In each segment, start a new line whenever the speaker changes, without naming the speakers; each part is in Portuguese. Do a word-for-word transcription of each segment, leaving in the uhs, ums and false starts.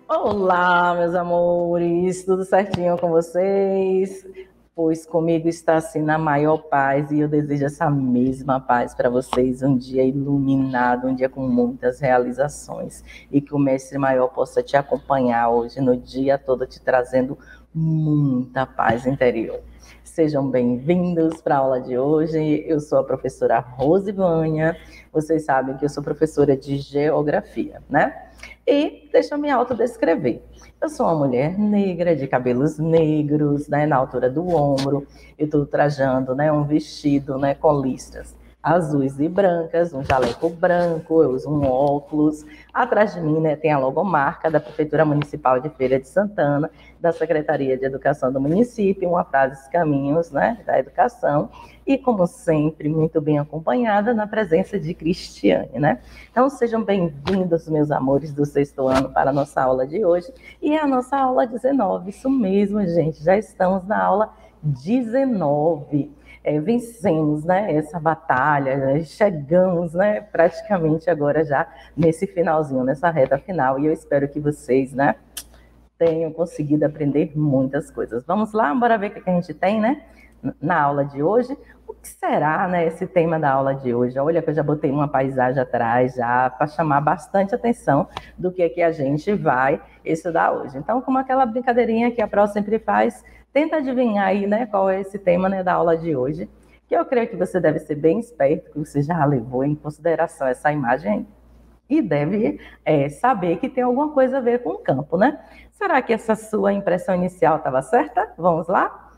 Olá, meus amores, tudo certinho com vocês? Pois comigo está assim na maior paz e eu desejo essa mesma paz para vocês, um dia iluminado, um dia com muitas realizações e que o Mestre Maior possa te acompanhar hoje no dia todo, te trazendo muita paz interior. Sejam bem-vindos para a aula de hoje. Eu sou a professora Rosivânia. Vocês sabem que eu sou professora de Geografia, né? E deixa eu me autodescrever. Eu sou uma mulher negra, de cabelos negros, né, na altura do ombro. Eu estou trajando, né, um vestido, né, com listras azuis e brancas, um jaleco branco, eu uso um óculos. Atrás de mim, né, tem a logomarca da Prefeitura Municipal de Feira de Santana, da Secretaria de Educação do município, uma frase Caminhos, né, da Educação. E, como sempre, muito bem acompanhada na presença de Cristiane, né? Então, sejam bem-vindos, meus amores do sexto ano, para a nossa aula de hoje. E é a nossa aula dezenove, isso mesmo, gente, já estamos na aula dezenove. É, vencemos, né, essa batalha, né, chegamos, né, praticamente agora já nesse finalzinho, nessa reta final, e eu espero que vocês, né, tenham conseguido aprender muitas coisas. Vamos lá, bora ver o que a gente tem, né, na aula de hoje. O que será, né, esse tema da aula de hoje? Olha que eu já botei uma paisagem atrás já para chamar bastante atenção do que, que a gente vai estudar hoje. Então, como aquela brincadeirinha que a Pro sempre faz, tenta adivinhar aí, né, qual é esse tema, né, da aula de hoje, que eu creio que você deve ser bem esperto, que você já levou em consideração essa imagem aí. E deve é, saber que tem alguma coisa a ver com o campo, né? Será que essa sua impressão inicial estava certa? Vamos lá?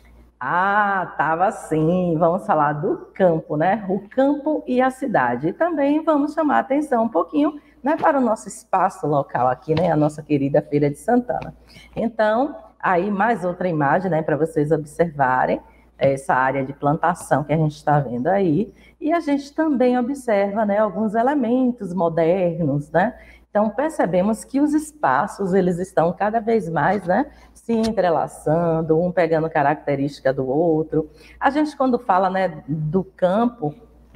Ah, estava sim. Vamos falar do campo, né? O campo e a cidade. E também vamos chamar a atenção um pouquinho, né, para o nosso espaço local aqui, né? A nossa querida Feira de Santana. Então, aí mais outra imagem, né, para vocês observarem essa área de plantação que a gente está vendo aí. E a gente também observa, né, alguns elementos modernos, né? Então, percebemos que os espaços, eles estão cada vez mais, né, se entrelaçando, um pegando característica do outro. A gente, quando fala, né, do campo,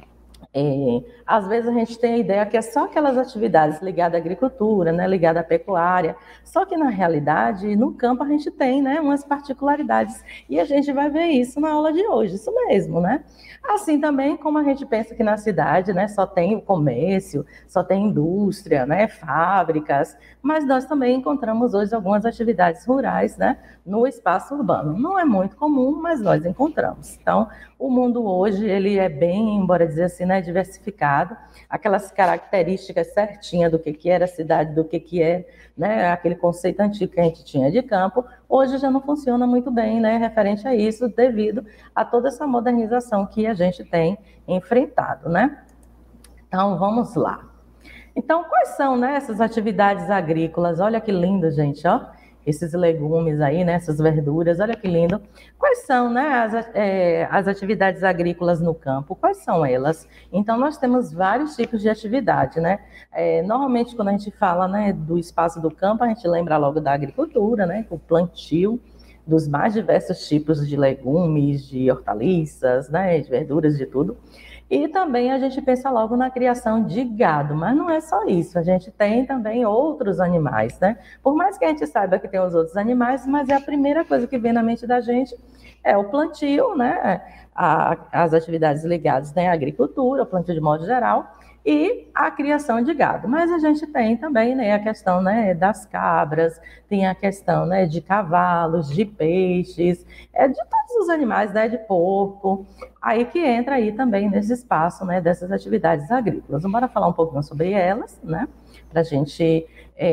é, às vezes a gente tem a ideia que é só aquelas atividades ligadas à agricultura, né, ligadas à pecuária, só que na realidade, no campo a gente tem, né, umas particularidades, e a gente vai ver isso na aula de hoje, isso mesmo, né? Assim também como a gente pensa que na cidade, né, só tem o comércio, só tem indústria, né, fábricas, mas nós também encontramos hoje algumas atividades rurais, né, no espaço urbano. Não é muito comum, mas nós encontramos. Então, o mundo hoje, ele é bem, embora dizer assim, né, diversificado, aquelas características certinhas do que, que era a cidade, do que, que é, né, aquele conceito antigo que a gente tinha de campo, hoje já não funciona muito bem, né, referente a isso, devido a toda essa modernização que a gente tem enfrentado, né? Então, vamos lá. Então, quais são, né, essas atividades agrícolas? Olha que lindo, gente, ó. Esses legumes aí, né, essas verduras, olha que lindo. Quais são, né, as, é, as atividades agrícolas no campo? Quais são elas? Então, nós temos vários tipos de atividade, né? É, normalmente, quando a gente fala, né, do espaço do campo, a gente lembra logo da agricultura, né, o plantio dos mais diversos tipos de legumes, de hortaliças, né, de verduras, de tudo. E também a gente pensa logo na criação de gado, mas não é só isso, a gente tem também outros animais, né? Por mais que a gente saiba que tem os outros animais, mas é a primeira coisa que vem na mente da gente é o plantio, né? A, as atividades ligadas, né, à agricultura, o plantio de modo geral, e a criação de gado. Mas a gente tem também, né, a questão, né, das cabras, tem a questão, né, de cavalos, de peixes, é, de todos os animais, né, de porco, aí que entra aí também nesse espaço, né, dessas atividades agrícolas. Vamos falar um pouquinho sobre elas, né, para a gente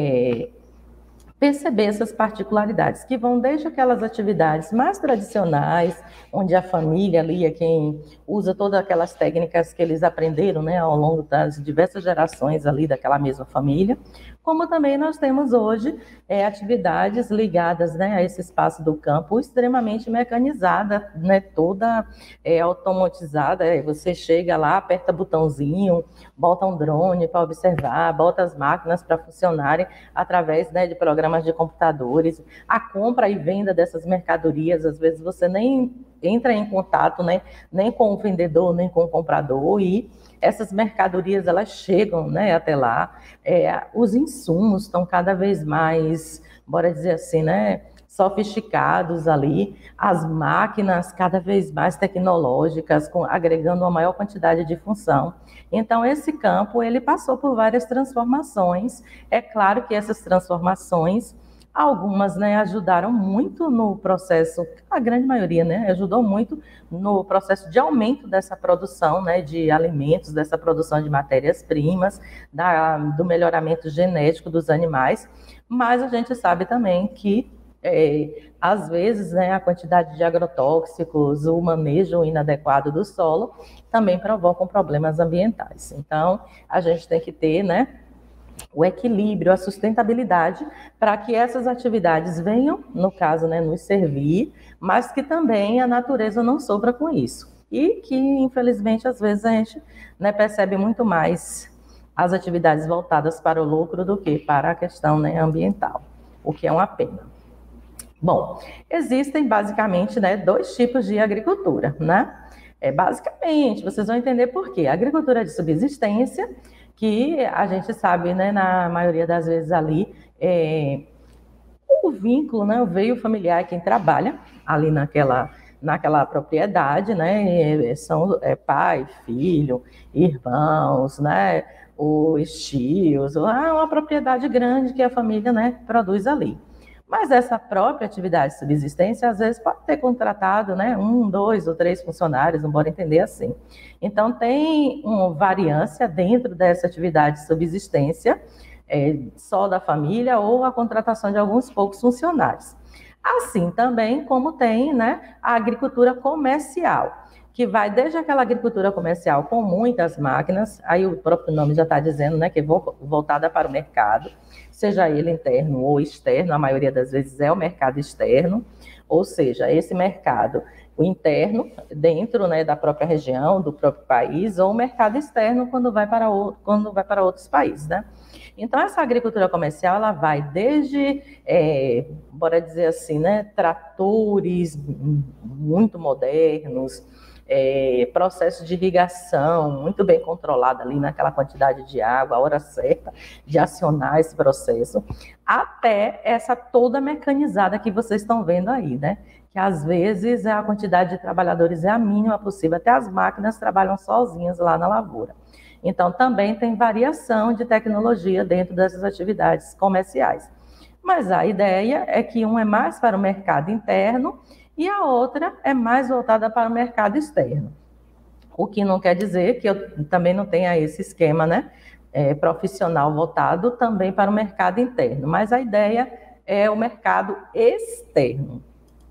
é, perceber essas particularidades, que vão desde aquelas atividades mais tradicionais, onde a família ali é quem usa todas aquelas técnicas que eles aprenderam, né, ao longo das diversas gerações ali daquela mesma família, como também nós temos hoje é, atividades ligadas, né, a esse espaço do campo extremamente mecanizada, né, toda é, automatizada, é, você chega lá, aperta botãozinho, bota um drone para observar, bota as máquinas para funcionarem através, né, de programação programas de computadores, a compra e venda dessas mercadorias, às vezes você nem entra em contato, né, nem com o vendedor, nem com o comprador, e essas mercadorias, elas chegam, né, até lá. É, os insumos estão cada vez mais, bora dizer assim, né, sofisticados ali, as máquinas cada vez mais tecnológicas, com, agregando uma maior quantidade de função. Então, esse campo, ele passou por várias transformações. É claro que essas transformações, algumas, né, ajudaram muito no processo, a grande maioria, né, ajudou muito no processo de aumento dessa produção, né, de alimentos, dessa produção de matérias-primas, do melhoramento genético dos animais, mas a gente sabe também que É, às vezes, né, a quantidade de agrotóxicos, o manejo inadequado do solo também provocam problemas ambientais. Então, a gente tem que ter, né, o equilíbrio, a sustentabilidade, para que essas atividades venham, no caso, né, nos servir, mas que também a natureza não sofra com isso. E que, infelizmente, às vezes a gente, né, percebe muito mais as atividades voltadas para o lucro do que para a questão, né, ambiental, o que é uma pena. Bom, existem basicamente, né, dois tipos de agricultura, né? É, basicamente, vocês vão entender por quê. A agricultura de subsistência, que a gente sabe, né, na maioria das vezes ali, é, o vínculo, né, o veio familiar, quem trabalha ali naquela, naquela propriedade, né, são é, pai, filho, irmãos, né, os tios, uma propriedade grande que a família, né, produz ali. Mas essa própria atividade de subsistência, às vezes, pode ter contratado, né, um, dois ou três funcionários, não bora entender assim. Então, tem uma variância dentro dessa atividade de subsistência, é, só da família, ou a contratação de alguns poucos funcionários. Assim também como tem, né, a agricultura comercial, que vai desde aquela agricultura comercial com muitas máquinas, aí o próprio nome já está dizendo, né, que é voltada para o mercado, seja ele interno ou externo, a maioria das vezes é o mercado externo, ou seja, esse mercado, o interno, dentro, né, da própria região, do próprio país, ou o mercado externo quando vai para, o, quando vai para outros países, né? Então, essa agricultura comercial, ela vai desde, é, bora dizer assim, né, tratores muito modernos, É, processo de irrigação muito bem controlado ali naquela quantidade de água, a hora certa de acionar esse processo, até essa toda mecanizada que vocês estão vendo aí, né? Que às vezes a quantidade de trabalhadores é a mínima possível, até as máquinas trabalham sozinhas lá na lavoura. Então, também tem variação de tecnologia dentro dessas atividades comerciais. Mas a ideia é que um é mais para o mercado interno e a outra é mais voltada para o mercado externo. O que não quer dizer que eu também não tenha esse esquema, né, é, profissional voltado também para o mercado interno, mas a ideia é o mercado externo.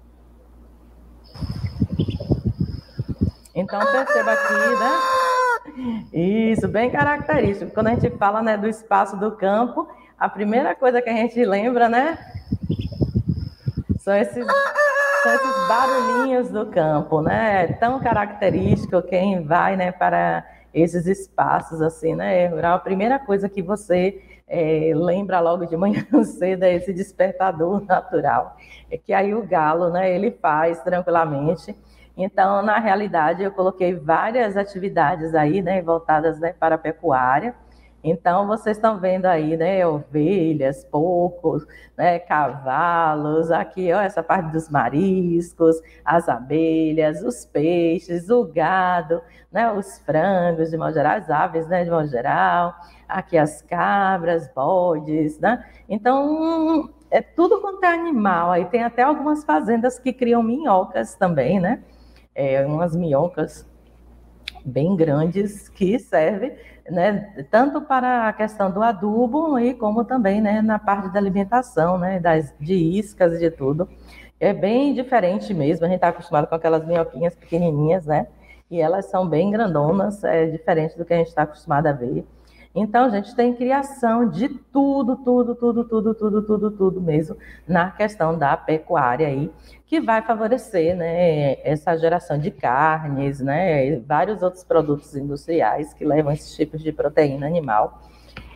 Então, perceba aqui, né? Isso, bem característico. Quando a gente fala, né, do espaço do campo, a primeira coisa que a gente lembra, né, são esses... São esses barulhinhos do campo, né? É tão característico quem vai, né, para esses espaços assim, né, rural. A primeira coisa que você é, lembra logo de manhã cedo é esse despertador natural. É que aí o galo, né, ele faz tranquilamente. Então, na realidade, eu coloquei várias atividades aí, né, voltadas, né, para a pecuária. Então, vocês estão vendo aí, né, ovelhas, porcos, né, cavalos, aqui, ó, essa parte dos mariscos, as abelhas, os peixes, o gado, né, os frangos, de modo geral, as aves, né, de modo geral, aqui as cabras, bodes, né? Então, é tudo quanto é animal, aí tem até algumas fazendas que criam minhocas também, né? É, umas minhocas bem grandes que servem, né, tanto para a questão do adubo e como também, né, na parte da alimentação, né, das, de iscas e de tudo. É bem diferente mesmo, a gente está acostumado com aquelas minhoquinhas pequenininhas, né, e elas são bem grandonas, é diferente do que a gente está acostumado a ver. Então, a gente tem criação de tudo, tudo, tudo, tudo, tudo, tudo, tudo mesmo na questão da pecuária aí, que vai favorecer, né, essa geração de carnes, né, vários outros produtos industriais que levam esses tipos de proteína animal.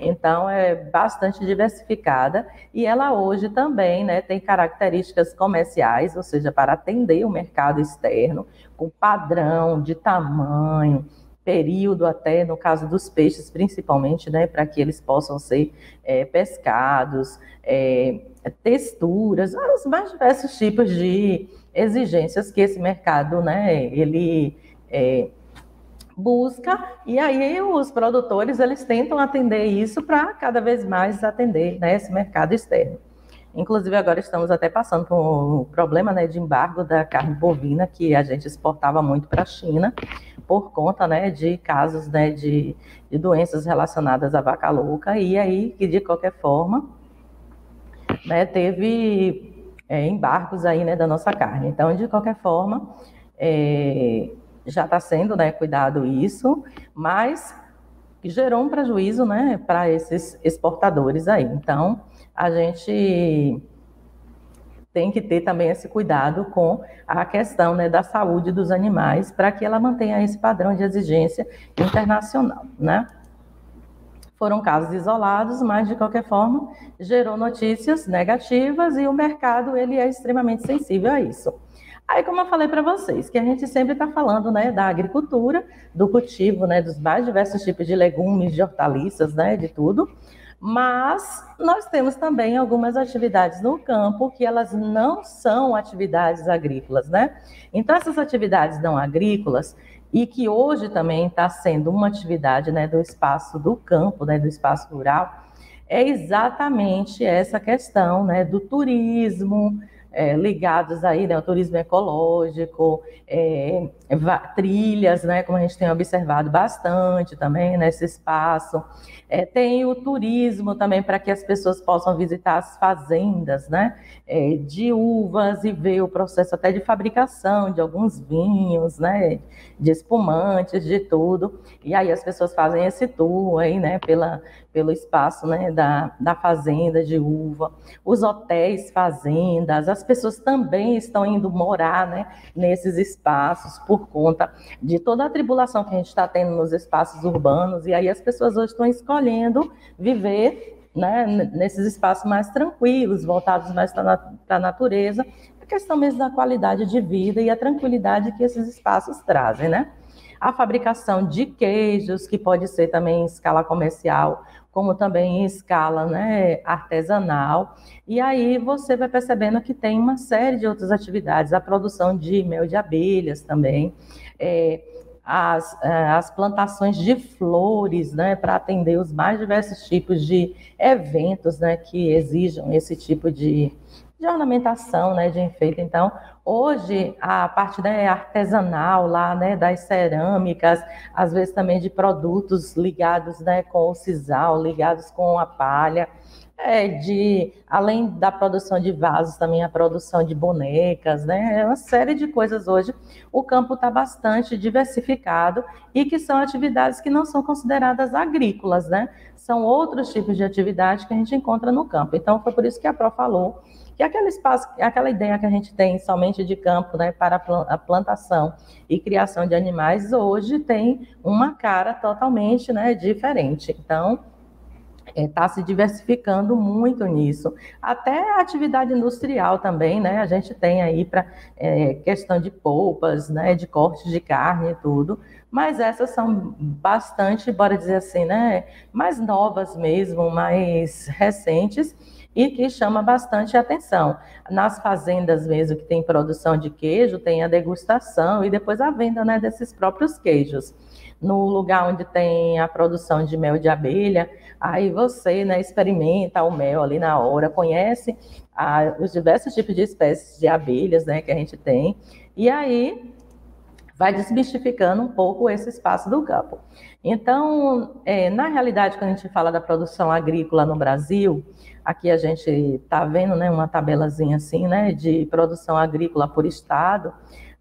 Então, é bastante diversificada e ela hoje também, né, tem características comerciais, ou seja, para atender o mercado externo, com padrão de tamanho, período até, no caso dos peixes, principalmente, né, para que eles possam ser é, pescados, é, texturas, os mais diversos tipos de exigências que esse mercado, né, ele é, busca, e aí os produtores, eles tentam atender isso para cada vez mais atender, né, esse mercado externo. Inclusive, agora estamos até passando por um problema, né, de embargo da carne bovina, que a gente exportava muito para a China, por conta, né, de casos, né, de, de doenças relacionadas à vaca louca, e aí, que de qualquer forma, né, teve é, embargos aí, né, da nossa carne. Então, de qualquer forma, é, já está sendo, né, cuidado isso, mas gerou um prejuízo, né, para esses exportadores aí. Então, a gente tem que ter também esse cuidado com a questão, né, da saúde dos animais, para que ela mantenha esse padrão de exigência internacional, né? Foram casos isolados, mas de qualquer forma gerou notícias negativas e o mercado, ele é extremamente sensível a isso. Aí, como eu falei para vocês, que a gente sempre está falando, né, da agricultura, do cultivo, né, dos mais diversos tipos de legumes, de hortaliças, né, de tudo, mas nós temos também algumas atividades no campo que elas não são atividades agrícolas, né? Então, essas atividades não agrícolas, e que hoje também está sendo uma atividade, né, do espaço do campo, né, do espaço rural, é exatamente essa questão, né, do turismo, é, ligados aí, né, ao turismo ecológico, é, trilhas, né, como a gente tem observado bastante também nesse espaço. É, tem o turismo também para que as pessoas possam visitar as fazendas, né, é, de uvas e ver o processo até de fabricação de alguns vinhos, né, de espumantes, de tudo. E aí as pessoas fazem esse tour aí, né, pela, pelo espaço, né, da, da fazenda de uva, os hotéis fazendas, as pessoas também estão indo morar, né, nesses espaços por conta de toda a tribulação que a gente está tendo nos espaços urbanos, e aí as pessoas hoje estão escolhendo viver, né, nesses espaços mais tranquilos, voltados mais para a natureza, a questão mesmo da qualidade de vida e a tranquilidade que esses espaços trazem, né? A fabricação de queijos, que pode ser também em escala comercial, como também em escala, né, artesanal. E aí você vai percebendo que tem uma série de outras atividades, a produção de mel de abelhas também, é, as, as plantações de flores, né, para atender os mais diversos tipos de eventos, né, que exijam esse tipo de, de ornamentação, né, de enfeite. Então, hoje, a parte, né, artesanal lá, né, das cerâmicas, às vezes também de produtos ligados, né, com o sisal, ligados com a palha, é, de, além da produção de vasos, também a produção de bonecas, né, é uma série de coisas hoje. O campo está bastante diversificado e que são atividades que não são consideradas agrícolas, né, são outros tipos de atividade que a gente encontra no campo. Então, foi por isso que a Pro falou que aquele espaço, aquela ideia que a gente tem somente de campo, né, para a plantação e criação de animais, hoje tem uma cara totalmente, né, diferente. Então, está é, se diversificando muito nisso. Até a atividade industrial também, né, a gente tem aí para é, questão de polpas, né, de cortes de carne e tudo, mas essas são bastante, bora dizer assim, né, mais novas mesmo, mais recentes, e que chama bastante atenção. Nas fazendas mesmo que tem produção de queijo, tem a degustação e depois a venda, né, desses próprios queijos. No lugar onde tem a produção de mel de abelha, aí você, né, experimenta o mel ali na hora, conhece ah, os diversos tipos de espécies de abelhas, né, que a gente tem, e aí vai desmistificando um pouco esse espaço do campo. Então, é, na realidade, quando a gente fala da produção agrícola no Brasil, aqui a gente está vendo, né, uma tabelazinha assim, né, de produção agrícola por estado.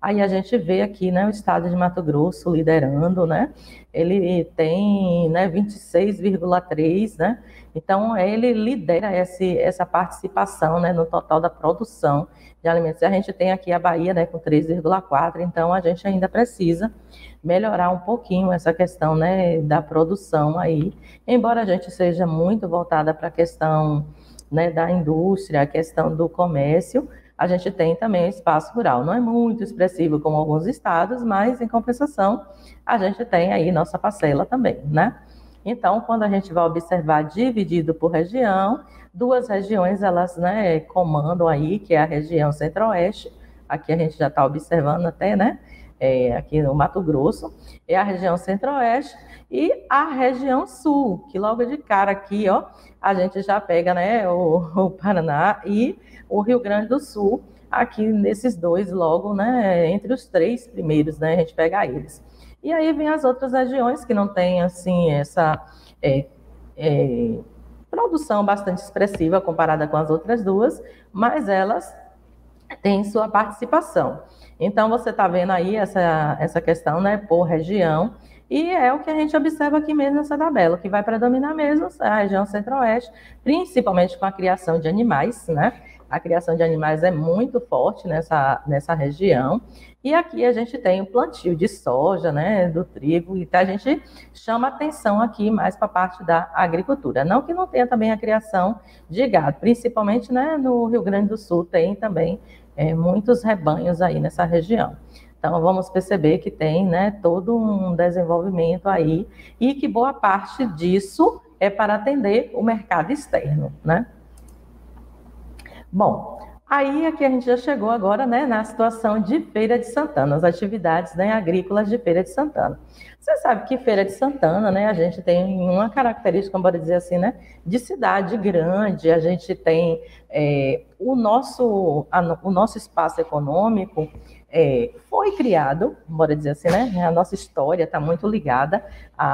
Aí a gente vê aqui, né, o estado de Mato Grosso liderando, né? Ele tem, né, vinte e seis vírgula três, né? Então, ele lidera esse, essa participação, né, no total da produção de alimentos. A gente tem aqui a Bahia, né, com três vírgula quatro, então a gente ainda precisa melhorar um pouquinho essa questão, né, da produção aí, embora a gente seja muito voltada para a questão, né, da indústria, a questão do comércio, a gente tem também o espaço rural. Não é muito expressivo como alguns estados, mas em compensação a gente tem aí nossa parcela também, né? Então, quando a gente vai observar dividido por região, duas regiões elas, né, comandam aí, que é a região centro-oeste, aqui a gente já está observando até, né, é, aqui no Mato Grosso, é a região centro-oeste e a região sul, que logo de cara aqui, ó, a gente já pega, né, o, o Paraná e o Rio Grande do Sul, aqui nesses dois logo, né, entre os três primeiros, né, a gente pega eles. E aí vem as outras regiões que não têm, assim, essa é, é, produção bastante expressiva comparada com as outras duas, mas elas têm sua participação. Então, você está vendo aí essa, essa questão, né, por região, e é o que a gente observa aqui mesmo nessa tabela, que vai predominar mesmo a região centro-oeste, principalmente com a criação de animais, né? A criação de animais é muito forte nessa, nessa região. E aqui a gente tem o plantio de soja, né, do trigo, e a gente chama atenção aqui mais para a parte da agricultura. Não que não tenha também a criação de gado, principalmente, né, no Rio Grande do Sul tem também é, muitos rebanhos aí nessa região. Então, vamos perceber que tem, né, todo um desenvolvimento aí e que boa parte disso é para atender o mercado externo, né? Bom, aí aqui a gente já chegou agora, né, na situação de Feira de Santana, as atividades, né, agrícolas de Feira de Santana. Você sabe que Feira de Santana, né, a gente tem uma característica, bora dizer assim, né, de cidade grande, a gente tem é, o, nosso, a, o nosso espaço econômico é, foi criado, bora dizer assim, né, a nossa história está muito ligada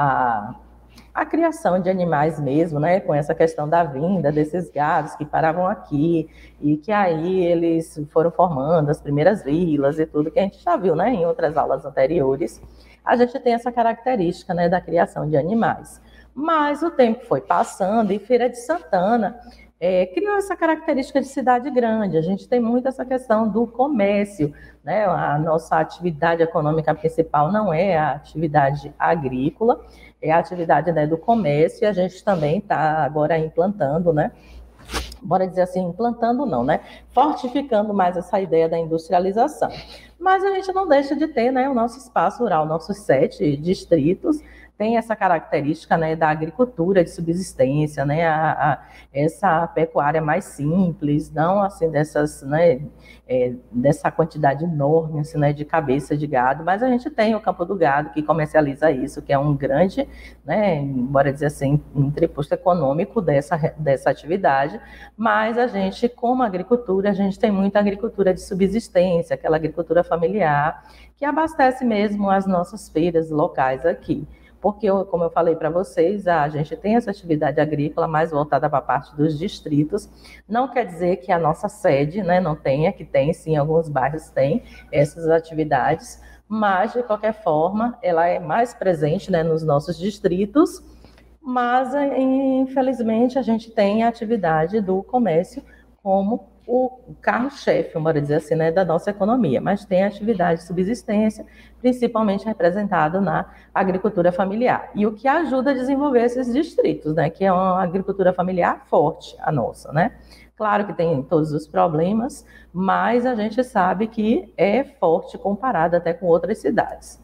a a criação de animais mesmo, né, com essa questão da vinda desses gados que paravam aqui e que aí eles foram formando as primeiras vilas e tudo que a gente já viu, né, em outras aulas anteriores. A gente tem essa característica, né, da criação de animais. Mas o tempo foi passando e Feira de Santana é, criou essa característica de cidade grande. A gente tem muito essa questão do comércio, né? A nossa atividade econômica principal não é a atividade agrícola, é a atividade, né, do comércio, e a gente também está agora implantando, né? Bora dizer assim, implantando não, né? Fortificando mais essa ideia da industrialização. Mas a gente não deixa de ter, né, o nosso espaço rural, nossos sete distritos, tem essa característica, né, da agricultura de subsistência, né, a, a, essa pecuária mais simples, não assim dessas, né, é, dessa quantidade enorme, assim, né, de cabeça de gado, mas a gente tem o Campo do Gado que comercializa isso, que é um grande, né, bora dizer assim, um tributo econômico dessa, dessa atividade, mas a gente, como agricultura, a gente tem muita agricultura de subsistência, aquela agricultura familiar, que abastece mesmo as nossas feiras locais aqui. Porque, como eu falei para vocês, a gente tem essa atividade agrícola mais voltada para a parte dos distritos. Não quer dizer que a nossa sede, né, não tenha, que tem sim, alguns bairros têm essas atividades, mas, de qualquer forma, ela é mais presente, né, nos nossos distritos, mas, infelizmente, a gente tem a atividade do comércio como o carro-chefe, bora dizer assim, né, da nossa economia, mas tem atividade de subsistência, principalmente representado na agricultura familiar, e o que ajuda a desenvolver esses distritos, né, que é uma agricultura familiar forte, a nossa, né. Claro que tem todos os problemas, mas a gente sabe que é forte comparado até com outras cidades.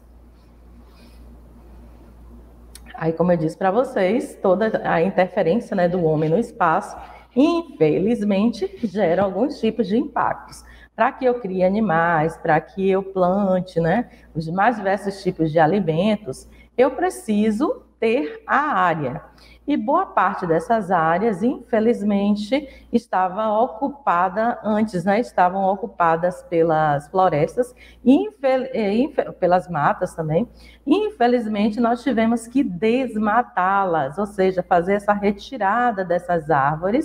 Aí, como eu disse para vocês, toda a interferência, né, do homem no espaço, infelizmente, gera alguns tipos de impactos. Para que eu crie animais, para que eu plante, né, os mais diversos tipos de alimentos, eu preciso ter a área. E boa parte dessas áreas, infelizmente, estava ocupada antes, né, estavam ocupadas pelas florestas, infel, infel, pelas matas também. Infelizmente, nós tivemos que desmatá-las, ou seja, fazer essa retirada dessas árvores,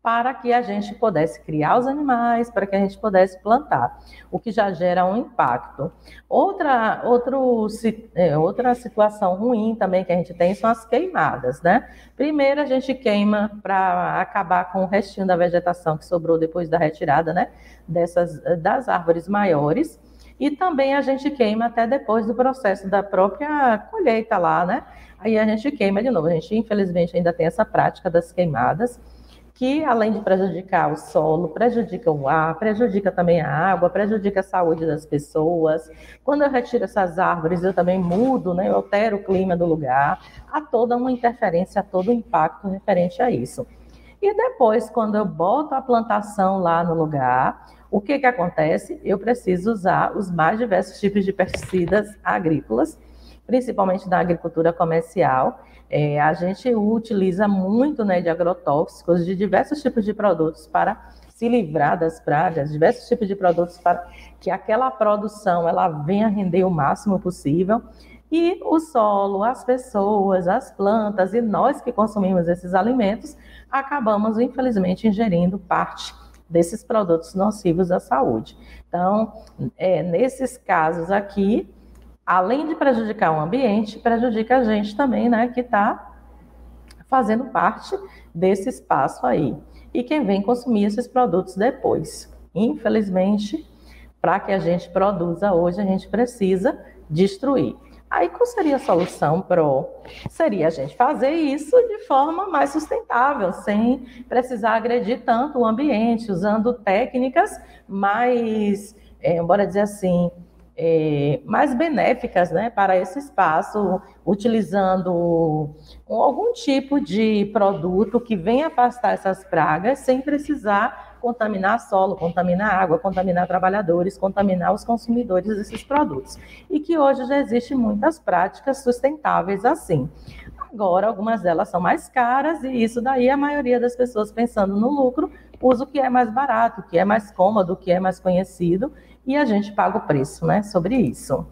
para que a gente pudesse criar os animais, para que a gente pudesse plantar, o que já gera um impacto. Outra, outro, é, outra situação ruim também que a gente tem são as queimadas, né? Primeiro a gente queima para acabar com o restinho da vegetação que sobrou depois da retirada, né, dessas, das árvores maiores, e também a gente queima até depois do processo da própria colheita lá, né? Aí a gente queima de novo. A gente, infelizmente, ainda tem essa prática das queimadas, que além de prejudicar o solo, prejudica o ar, prejudica também a água, prejudica a saúde das pessoas. Quando eu retiro essas árvores, eu também mudo, né? Eu altero o clima do lugar. Há toda uma interferência, há todo um impacto referente a isso. E depois, quando eu boto a plantação lá no lugar, o que que acontece? Eu preciso usar os mais diversos tipos de pesticidas agrícolas, principalmente na agricultura comercial. É, a gente utiliza muito, né, de agrotóxicos, de diversos tipos de produtos para se livrar das pragas, diversos tipos de produtos para que aquela produção ela venha render o máximo possível. E o solo, as pessoas, as plantas e nós que consumimos esses alimentos, acabamos, infelizmente, ingerindo parte desses produtos nocivos à saúde. Então, é, nesses casos aqui, além de prejudicar o ambiente, prejudica a gente também, né, que está fazendo parte desse espaço aí. E quem vem consumir esses produtos depois. Infelizmente, para que a gente produza hoje, a gente precisa destruir. Aí, qual seria a solução pro? Seria a gente fazer isso de forma mais sustentável, sem precisar agredir tanto o ambiente, usando técnicas mais, é, bora dizer assim, É, mais benéficas, né, para esse espaço, utilizando algum tipo de produto que venha afastar essas pragas sem precisar contaminar solo, contaminar água, contaminar trabalhadores, contaminar os consumidores desses produtos. E que hoje já existem muitas práticas sustentáveis assim. Agora, algumas delas são mais caras e isso daí a maioria das pessoas pensando no lucro, usa o que é mais barato, o que é mais cômodo, o que é mais conhecido, e a gente paga o preço, né, sobre isso.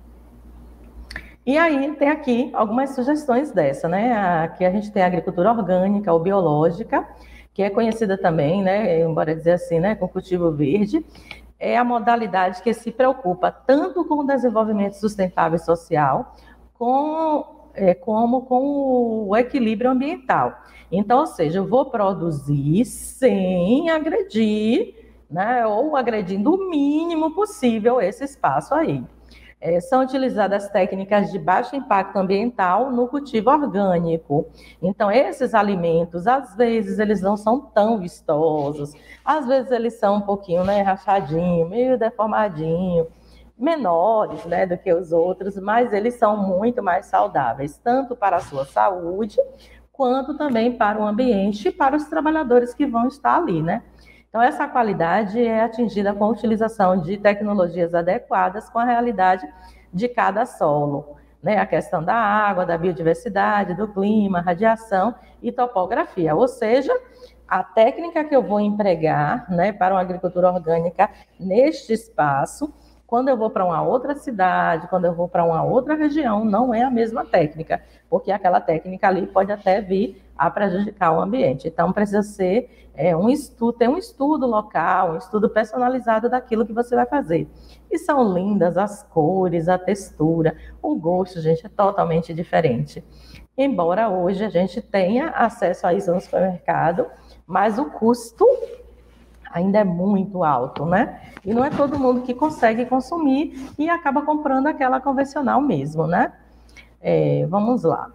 E aí tem aqui algumas sugestões dessa, né? Aqui a gente tem a agricultura orgânica ou biológica, que é conhecida também, né, embora dizer assim, né, com cultivo verde. É a modalidade que se preocupa tanto com o desenvolvimento sustentável e social, com, é, como com o equilíbrio ambiental. Então, ou seja, eu vou produzir sem agredir, né, ou agredindo o mínimo possível esse espaço aí. É, são utilizadas técnicas de baixo impacto ambiental no cultivo orgânico. Então, esses alimentos, às vezes, eles não são tão vistosos, às vezes eles são um pouquinho, né, rachadinho, meio deformadinho, menores, né, do que os outros, mas eles são muito mais saudáveis, tanto para a sua saúde, quanto também para o ambiente e para os trabalhadores que vão estar ali, né? Então, essa qualidade é atingida com a utilização de tecnologias adequadas com a realidade de cada solo, né? A questão da água, da biodiversidade, do clima, radiação e topografia. Ou seja, a técnica que eu vou empregar, né, para uma agricultura orgânica neste espaço, quando eu vou para uma outra cidade, quando eu vou para uma outra região, não é a mesma técnica, porque aquela técnica ali pode até vir a prejudicar o ambiente. Então, precisa ser é, um estudo, ter um estudo local, um estudo personalizado daquilo que você vai fazer. E são lindas as cores, a textura, o gosto, gente, é totalmente diferente. Embora hoje a gente tenha acesso a isso no supermercado, mas o custo ainda é muito alto, né? E não é todo mundo que consegue consumir e acaba comprando aquela convencional mesmo, né? É, vamos lá.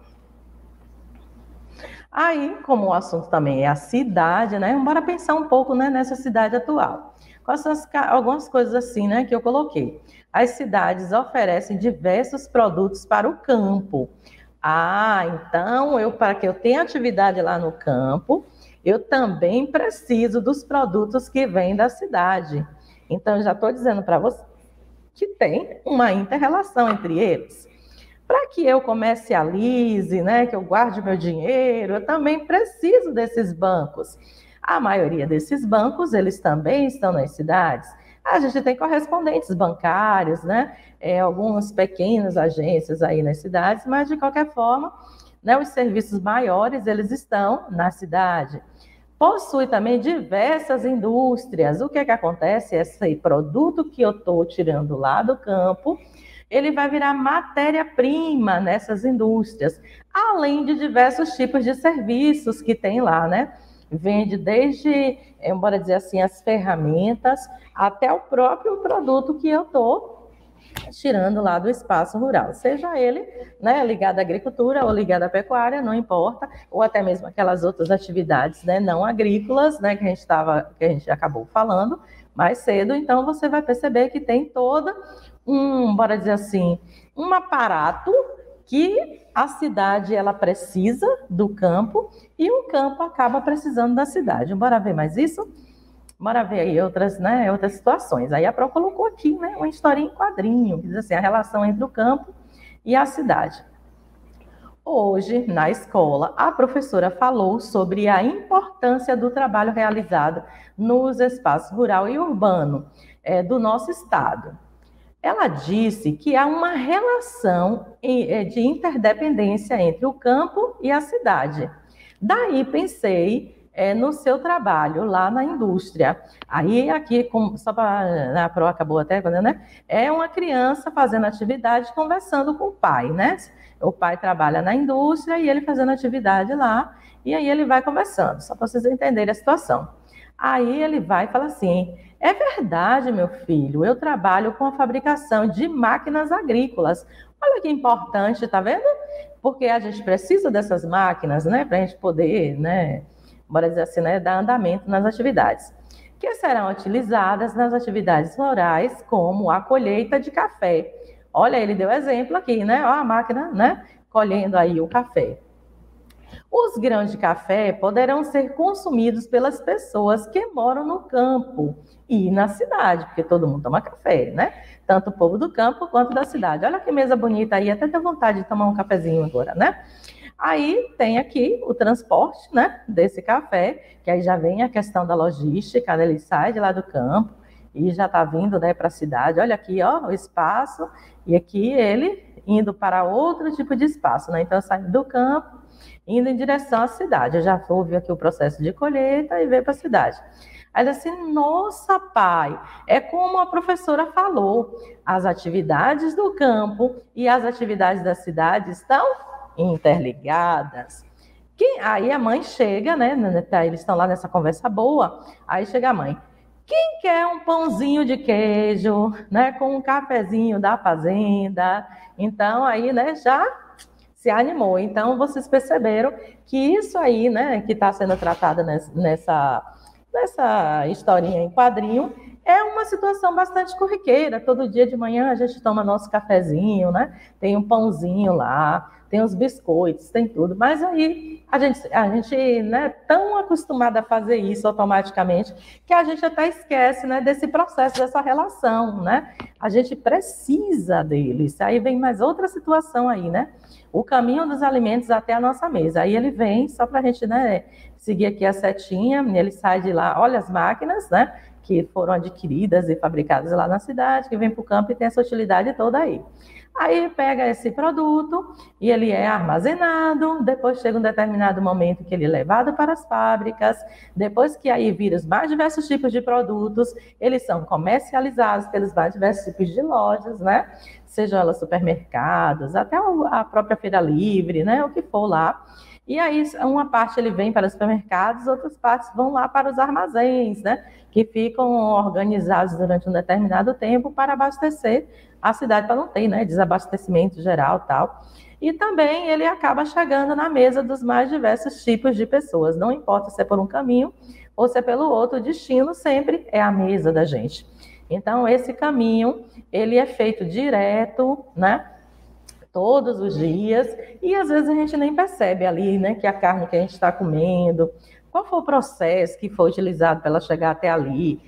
Aí, como o assunto também é a cidade, né? Bora pensar um pouco, né, nessa cidade atual. Quais são as, algumas coisas assim, né, que eu coloquei? As cidades oferecem diversos produtos para o campo. Ah, então, eu, para que eu tenha atividade lá no campo, eu também preciso dos produtos que vêm da cidade. Então, eu já estou dizendo para você que tem uma inter-relação entre eles. Para que eu comercialize, né, que eu guarde meu dinheiro, eu também preciso desses bancos. A maioria desses bancos, eles também estão nas cidades. A gente tem correspondentes bancários, né, é, algumas pequenas agências aí nas cidades, mas de qualquer forma, né, os serviços maiores, eles estão na cidade. possui também diversas indústrias. O que é que acontece? Esse produto que eu estou tirando lá do campo, ele vai virar matéria-prima nessas indústrias, além de diversos tipos de serviços que tem lá, né? Vende desde, embora dizer assim, as ferramentas, até o próprio produto que eu estou tirando lá do espaço rural, seja ele, né, ligado à agricultura ou ligado à pecuária, não importa, ou até mesmo aquelas outras atividades, né, não agrícolas, né, que a gente estava, que a gente acabou falando mais cedo. Então você vai perceber que tem toda um, bora dizer assim, um aparato que a cidade ela precisa do campo e o campo acaba precisando da cidade. Bora ver mais isso? Bora ver aí outras, né, outras situações. Aí a Pro colocou aqui, né, uma historinha em quadrinho, que diz assim, a relação entre o campo e a cidade. Hoje, na escola, a professora falou sobre a importância do trabalho realizado nos espaços rural e urbano é, do nosso estado. Ela disse que há uma relação de interdependência entre o campo e a cidade. Daí pensei é, no seu trabalho lá na indústria. Aí aqui, com, só para a Pro acabou até, né? É uma criança fazendo atividade, conversando com o pai, né? O pai trabalha na indústria e ele fazendo atividade lá, e aí ele vai conversando, só para vocês entenderem a situação. Aí ele vai e fala assim, é verdade, meu filho, eu trabalho com a fabricação de máquinas agrícolas. Olha que importante, tá vendo? Porque a gente precisa dessas máquinas, né, para a gente poder, né, bora dizer assim, né, dar andamento nas atividades, que serão utilizadas nas atividades rurais, como a colheita de café. Olha, ele deu exemplo aqui, né, ó, a máquina, né, colhendo aí o café. Os grãos de café poderão ser consumidos pelas pessoas que moram no campo e na cidade, porque todo mundo toma café, né? Tanto o povo do campo quanto da cidade. Olha que mesa bonita aí, até deu vontade de tomar um cafezinho agora, né? Aí tem aqui o transporte, né, desse café, que aí já vem a questão da logística, né? Ele sai de lá do campo e já está vindo, né, para a cidade. Olha aqui, ó, o espaço, e aqui ele indo para outro tipo de espaço, né? Então, saindo do campo, indo em direção à cidade. Eu já ouvi aqui o processo de colheita e veio para a cidade. Aí assim, nossa, pai, é como a professora falou, as atividades do campo e as atividades da cidade estão interligadas. Que, aí a mãe chega, né? Eles estão lá nessa conversa boa, aí chega a mãe. Quem quer um pãozinho de queijo, né? Com um cafezinho da fazenda? Então, aí, né, já se animou. Então, vocês perceberam que isso aí, né, que está sendo tratado nessa, nessa historinha em quadrinho, é uma situação bastante corriqueira. Todo dia de manhã a gente toma nosso cafezinho, né? Tem um pãozinho lá, tem os biscoitos, tem tudo. Mas aí a gente, a gente, né, tão acostumada a fazer isso automaticamente que a gente até esquece, né, desse processo, dessa relação, né? A gente precisa deles. Aí vem mais outra situação aí, né? O caminho dos alimentos até a nossa mesa. Aí ele vem, só para a gente, né, seguir aqui a setinha, ele sai de lá, olha as máquinas, né, que foram adquiridas e fabricadas lá na cidade, que vem para o campo e tem essa utilidade toda aí. Aí pega esse produto e ele é armazenado, depois chega um determinado momento que ele é levado para as fábricas, depois que aí vira os mais diversos tipos de produtos, eles são comercializados pelos mais diversos tipos de lojas, né? Sejam elas supermercados, até a própria feira livre, né? O que for lá. E aí, uma parte ele vem para os supermercados, outras partes vão lá para os armazéns, né? Que ficam organizados durante um determinado tempo para abastecer a cidade, para não ter, né, desabastecimento geral e tal. E também ele acaba chegando na mesa dos mais diversos tipos de pessoas. Não importa se é por um caminho ou se é pelo outro, o destino sempre é a mesa da gente. Então, esse caminho, ele é feito direto, né? Todos os dias, e às vezes a gente nem percebe ali, né, que a carne que a gente está comendo, qual foi o processo que foi utilizado para ela chegar até ali,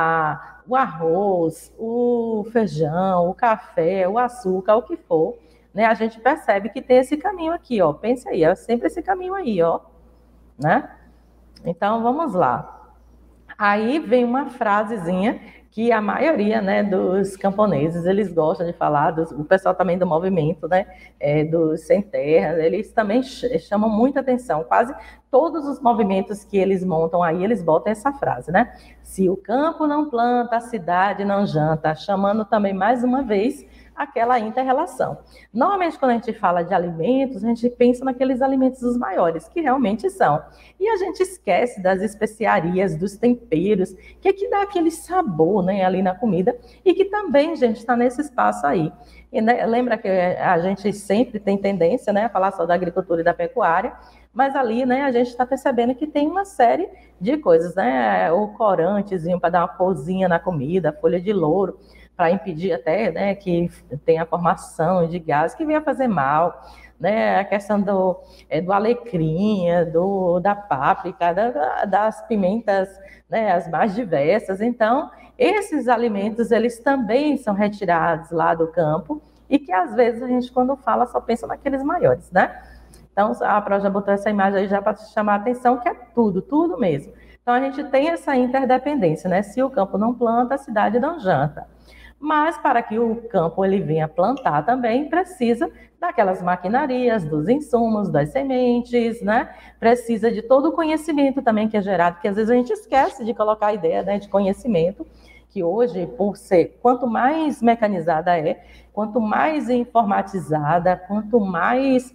a, o arroz, o feijão, o café, o açúcar, o que for, né, a gente percebe que tem esse caminho aqui, ó, pense aí, é sempre esse caminho aí, ó, né? Então, vamos lá. Aí vem uma frasezinha que a maioria, né, dos camponeses, eles gostam de falar, dos, o pessoal também do movimento, né, é, dos sem terra, eles também chamam muita atenção. Quase todos os movimentos que eles montam aí, eles botam essa frase, né? Se o campo não planta, a cidade não janta, chamando também mais uma vez aquela inter-relação. Normalmente, quando a gente fala de alimentos, a gente pensa naqueles alimentos dos maiores, que realmente são. E a gente esquece das especiarias, dos temperos, que é que dá aquele sabor, né, ali na comida, e que também, gente, está nesse espaço aí. E, né, lembra que a gente sempre tem tendência, né, a falar só da agricultura e da pecuária, mas ali, né, a gente está percebendo que tem uma série de coisas, né, o corantezinho para dar uma corzinha na comida, folha de louro, para impedir até, né, que tenha a formação de gases que venha fazer mal, né, a questão do, é, do alecrim, do, da páprica, da, das pimentas, né, as mais diversas. Então, esses alimentos, eles também são retirados lá do campo e que, às vezes, a gente, quando fala, só pensa naqueles maiores, né? Então, a Pro já botou essa imagem aí já para chamar a atenção, que é tudo, tudo mesmo. Então, a gente tem essa interdependência, né? Se o campo não planta, a cidade não janta. Mas para que o campo ele venha plantar também, precisa daquelas maquinarias, dos insumos, das sementes, né? Precisa de todo o conhecimento também que é gerado, porque às vezes a gente esquece de colocar a ideia, né, de conhecimento, que hoje, por ser, quanto mais mecanizada é, quanto mais informatizada, quanto mais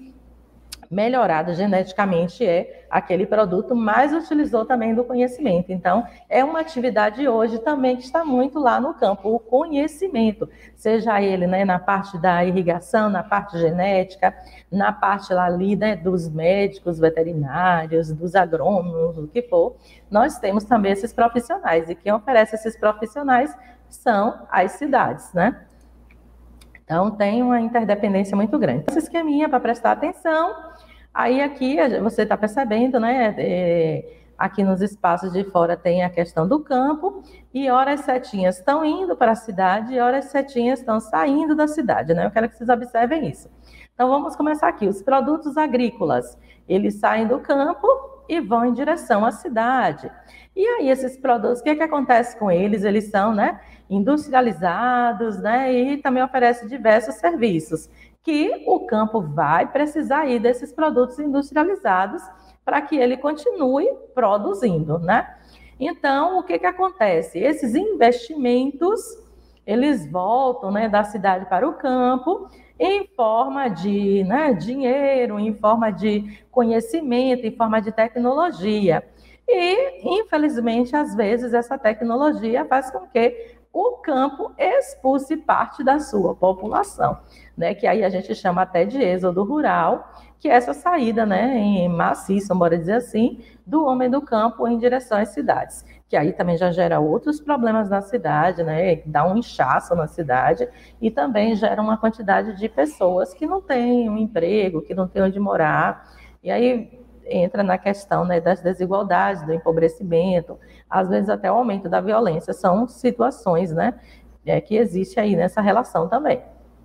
melhorado geneticamente é aquele produto, mais utilizou também do conhecimento. Então, é uma atividade hoje também que está muito lá no campo, o conhecimento, seja ele, né, na parte da irrigação, na parte genética, na parte lá ali, né, dos médicos veterinários, dos agrônomos, o que for, nós temos também esses profissionais, e quem oferece esses profissionais são as cidades, né? Então, tem uma interdependência muito grande. Esse esqueminha para prestar atenção. Aí, aqui, você está percebendo, né? É, aqui nos espaços de fora tem a questão do campo, e ora as setinhas estão indo para a cidade, e ora as setinhas estão saindo da cidade, né? Eu quero que vocês observem isso. Então, vamos começar aqui. Os produtos agrícolas, eles saem do campo e vão em direção à cidade. E aí, esses produtos, o que é que acontece com eles? Eles são, né, industrializados, né, e também oferecem diversos serviços, que o campo vai precisar aí desses produtos industrializados para que ele continue produzindo, né? Então, o que que acontece? Esses investimentos, eles voltam, né, da cidade para o campo, em forma de, né, dinheiro, em forma de conhecimento, em forma de tecnologia. E, infelizmente, às vezes, essa tecnologia faz com que o campo expulse parte da sua população, né? Que aí a gente chama até de êxodo rural, que é essa saída, né, em maciça, bora dizer assim, do homem do campo em direção às cidades. Que aí também já gera outros problemas na cidade, né? Dá um inchaço na cidade e também gera uma quantidade de pessoas que não têm um emprego, que não têm onde morar. E aí entra na questão, né, das desigualdades, do empobrecimento, às vezes até o aumento da violência. São situações, né, é, que existe aí nessa relação também.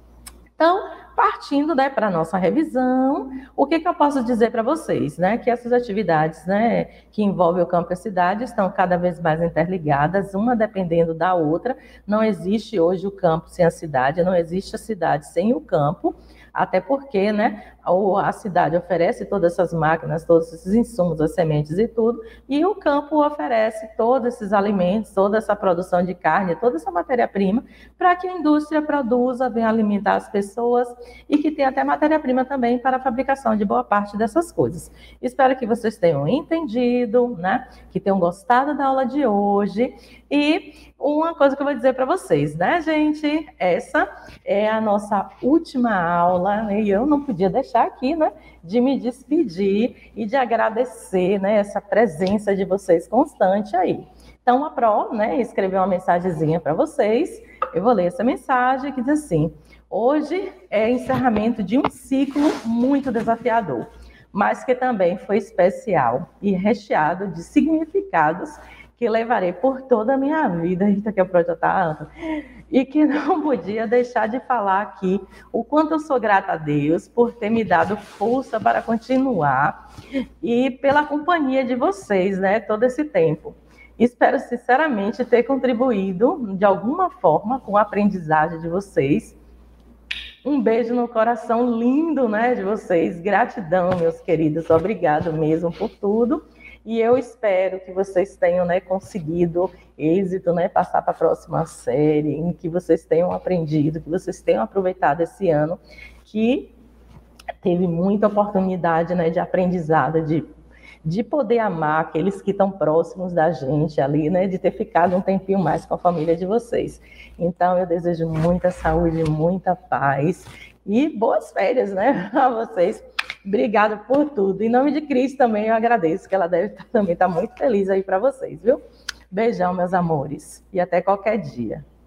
Então, partindo, né, para a nossa revisão, o que, que eu posso dizer para vocês? Né? Que essas atividades, né, que envolvem o campo e a cidade estão cada vez mais interligadas, uma dependendo da outra. Não existe hoje o campo sem a cidade, não existe a cidade sem o campo, até porque, né, a cidade oferece todas essas máquinas, todos esses insumos, as sementes e tudo, e o campo oferece todos esses alimentos, toda essa produção de carne, toda essa matéria-prima, para que a indústria produza, venha alimentar as pessoas e que tenha até matéria-prima também para a fabricação de boa parte dessas coisas. Espero que vocês tenham entendido, né, que tenham gostado da aula de hoje. E uma coisa que eu vou dizer para vocês, né, gente? Essa é a nossa última aula, e eu não podia deixar aqui, né, de me despedir e de agradecer, né, essa presença de vocês constante aí. Então, a Pro, né, escreveu uma mensagenzinha para vocês. Eu vou ler essa mensagem que diz assim: hoje é encerramento de um ciclo muito desafiador, mas que também foi especial e recheado de significados que levarei por toda a minha vida. Eita, que a Pro já tá alta. E que não podia deixar de falar aqui o quanto eu sou grata a Deus por ter me dado força para continuar e pela companhia de vocês, né, todo esse tempo. Espero sinceramente ter contribuído de alguma forma com a aprendizagem de vocês. Um beijo no coração lindo, né, de vocês. Gratidão, meus queridos. Obrigado mesmo por tudo. E eu espero que vocês tenham, né, conseguido êxito, né, passar para a próxima série, em que vocês tenham aprendido, que vocês tenham aproveitado esse ano, que teve muita oportunidade, né, de aprendizado, de, de poder amar aqueles que estão próximos da gente ali, né, de ter ficado um tempinho mais com a família de vocês. Então, eu desejo muita saúde, muita paz e boas férias, né, a vocês. Obrigada por tudo. Em nome de Cris também eu agradeço, que ela deve também estar muito feliz aí para vocês, viu? Beijão, meus amores, e até qualquer dia.